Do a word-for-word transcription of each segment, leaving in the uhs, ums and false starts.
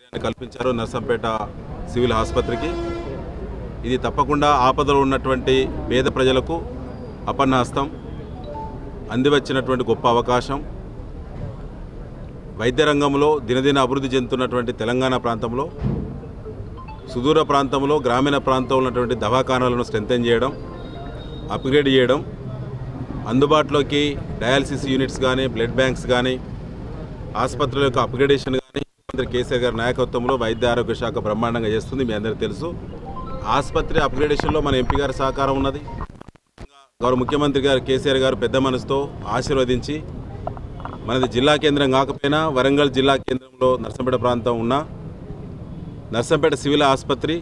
సౌకర్యాన్ని కల్పించారు నర్సంపేట సివిల్ ఆసుపత్రికి. ఇది తప్పకుండా ఆపదలో ఉన్నటువంటి పేద ప్రజలకు అపన్నహస్తం, అందివచ్చినటువంటి గొప్ప అవకాశం. వైద్య రంగంలో దినదిన అభివృద్ధి చెందుతున్నటువంటి తెలంగాణ ప్రాంతంలో సుదూర ప్రాంతంలో గ్రామీణ ప్రాంతంలో ఉన్నటువంటి దవాఖానాలను స్ట్రెంథెన్ చేయడం, అప్గ్రేడ్ చేయడం, అందుబాటులోకి డయాలసిస్ యూనిట్స్ కానీ బ్లడ్ బ్యాంక్స్ కానీ ఆసుపత్రుల యొక్క అప్గ్రేడేషన్ కానీ ముఖ్యమంత్రి కేసీఆర్ గారి నాయకత్వంలో వైద్య ఆరోగ్య శాఖ బ్రహ్మాండంగా చేస్తుంది. మీ అందరికీ తెలుసు. ఆసుపత్రి అప్గ్రేడేషన్లో మన ఎంపీ గారి సహకారం ఉన్నది. గౌరవ ముఖ్యమంత్రి గారు కేసీఆర్ గారు పెద్ద మనసుతో ఆశీర్వదించి మనది జిల్లా కేంద్రం కాకపోయినా వరంగల్ జిల్లా కేంద్రంలో నర్సంపేట ప్రాంతం ఉన్న నర్సంపేట సివిల్ ఆసుపత్రి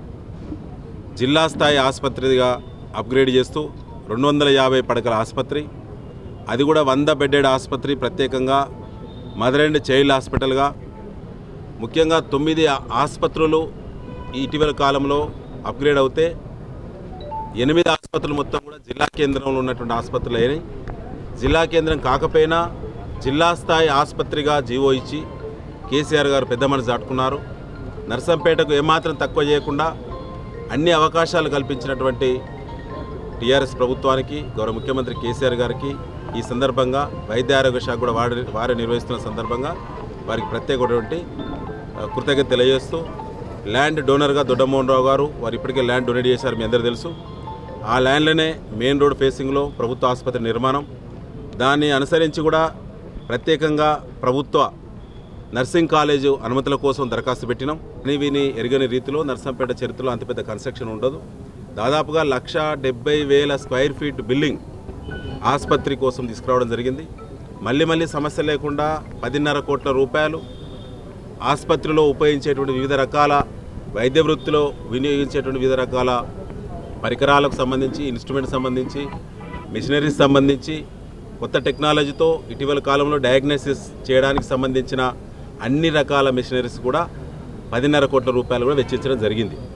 జిల్లా స్థాయి ఆసుపత్రిగా అప్గ్రేడ్ చేస్తూ రెండు వందల యాభై పడకల ఆసుపత్రి, అది కూడా వంద బెడ్డెడ్ ఆసుపత్రి, ప్రత్యేకంగా మదర్ అండ్ చైల్డ్ హాస్పిటల్గా ముఖ్యంగా తొమ్మిది ఆసుపత్రులు ఇటీవల కాలంలో అప్గ్రేడ్ అవుతే ఎనిమిది ఆసుపత్రులు మొత్తం కూడా జిల్లా కేంద్రంలో ఉన్నటువంటి ఆసుపత్రులు అయినాయి. జిల్లా కేంద్రం కాకపోయినా జిల్లా స్థాయి ఆసుపత్రిగా జీవో ఇచ్చి కేసీఆర్ గారు పెద్ద మనసు దాటుకున్నారు. నర్సంపేటకు ఏమాత్రం తక్కువ చేయకుండా అన్ని అవకాశాలు కల్పించినటువంటి టీఆర్ఎస్ ప్రభుత్వానికి, గౌరవ ముఖ్యమంత్రి కేసీఆర్ గారికి ఈ సందర్భంగా వైద్య ఆరోగ్య శాఖ కూడా వారి వారి నిర్వహిస్తున్న సందర్భంగా వారికి ప్రత్యేకమైనటువంటి కృతజ్ఞత తెలియజేస్తూ, ల్యాండ్ డోనర్గా దొడ్డమోహన్ రావు గారు వారు ఇప్పటికే ల్యాండ్ డొనేట్ చేశారు, మీ అందరూ తెలుసు. ఆ ల్యాండ్లోనే మెయిన్ రోడ్ ఫేసింగ్లో ప్రభుత్వ ఆసుపత్రి నిర్మాణం, దాన్ని అనుసరించి కూడా ప్రత్యేకంగా ప్రభుత్వ నర్సింగ్ కాలేజు అనుమతుల కోసం దరఖాస్తు పెట్టినాం. అని విని ఎరగని రీతిలో నర్సంపేట చరిత్రలో అంత పెద్ద కన్స్ట్రక్షన్ ఉండదు. దాదాపుగా లక్ష డెబ్బై వేల స్క్వేర్ ఫీట్ బిల్డింగ్ ఆసుపత్రి కోసం తీసుకురావడం జరిగింది. మళ్ళీ మళ్ళీ సమస్య లేకుండా పదిన్నర కోట్ల రూపాయలు ఆసుపత్రిలో ఉపయోగించేటువంటి వివిధ రకాల వైద్య వృత్తిలో వినియోగించేటువంటి వివిధ రకాల పరికరాలకు సంబంధించి, ఇన్స్ట్రుమెంట్ సంబంధించి, మిషనరీస్ సంబంధించి, కొత్త టెక్నాలజీతో ఇటీవల కాలంలో డయాగ్నోసిస్ చేయడానికి సంబంధించిన అన్ని రకాల మిషనరీస్ కూడా పదిన్నర కోట్ల రూపాయలు కూడా వెచ్చించడం జరిగింది.